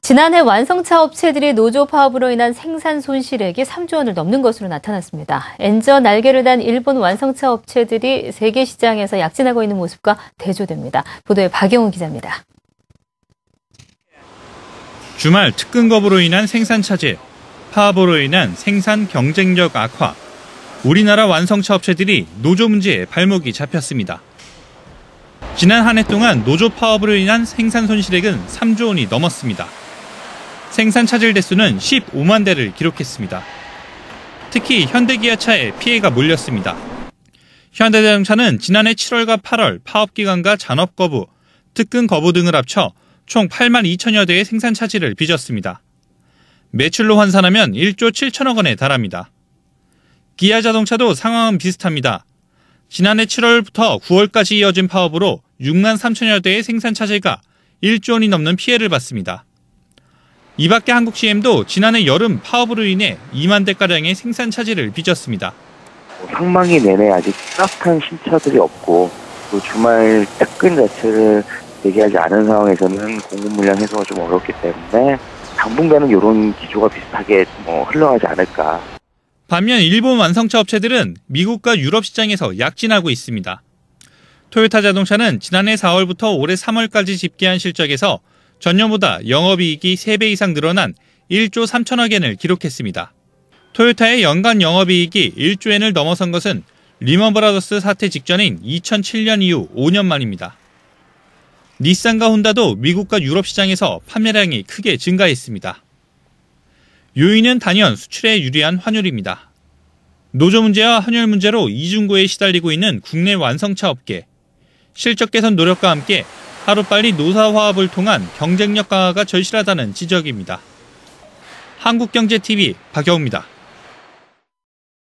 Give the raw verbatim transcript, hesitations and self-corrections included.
지난해 완성차 업체들이 노조 파업으로 인한 생산 손실액이 삼조 원을 넘는 것으로 나타났습니다. 엔저 날개를 단 일본 완성차 업체들이 세계 시장에서 약진하고 있는 모습과 대조됩니다. 보도에 박영훈 기자입니다. 주말 특근급으로 인한 생산 차질, 파업으로 인한 생산 경쟁력 악화, 우리나라 완성차 업체들이 노조 문제에 발목이 잡혔습니다. 지난 한 해 동안 노조 파업으로 인한 생산 손실액은 삼조 원이 넘었습니다. 생산 차질 대수는 십오만 대를 기록했습니다. 특히 현대기아차에 피해가 몰렸습니다. 현대자동차는 지난해 칠월과 팔월 파업 기간과 잔업 거부, 특근 거부 등을 합쳐 총 팔만 이천여 대의 생산 차질을 빚었습니다. 매출로 환산하면 일조 칠천억 원에 달합니다. 기아자동차도 상황은 비슷합니다. 지난해 칠월부터 구월까지 이어진 파업으로 육만 삼천여 대의 생산 차질과 일조 원이 넘는 피해를 봤습니다. 이 밖에 한국시엠도 지난해 여름 파업으로 인해 이만 대가량의 생산 차질을 빚었습니다. 상반기 내내 아직 뚜렷한 신차들이 없고 또 주말 특근 자체를 얘기하지 않은 상황에서는 공급 물량 해소가 좀 어렵기 때문에 당분간은 이런 기조가 비슷하게 뭐 흘러가지 않을까. 반면 일본 완성차 업체들은 미국과 유럽 시장에서 약진하고 있습니다. 토요타 자동차는 지난해 사월부터 올해 삼월까지 집계한 실적에서 전년보다 영업이익이 세 배 이상 늘어난 일조 삼천억 엔을 기록했습니다. 토요타의 연간 영업이익이 일조 엔을 넘어선 것은 리먼브라더스 사태 직전인 이천칠 년 이후 오 년 만입니다. 닛산과 혼다도 미국과 유럽 시장에서 판매량이 크게 증가했습니다. 요인은 단연 수출에 유리한 환율입니다. 노조 문제와 환율 문제로 이중고에 시달리고 있는 국내 완성차 업계. 실적 개선 노력과 함께 하루빨리 노사화합을 통한 경쟁력 강화가 절실하다는 지적입니다. 한국경제티비 박영우입니다.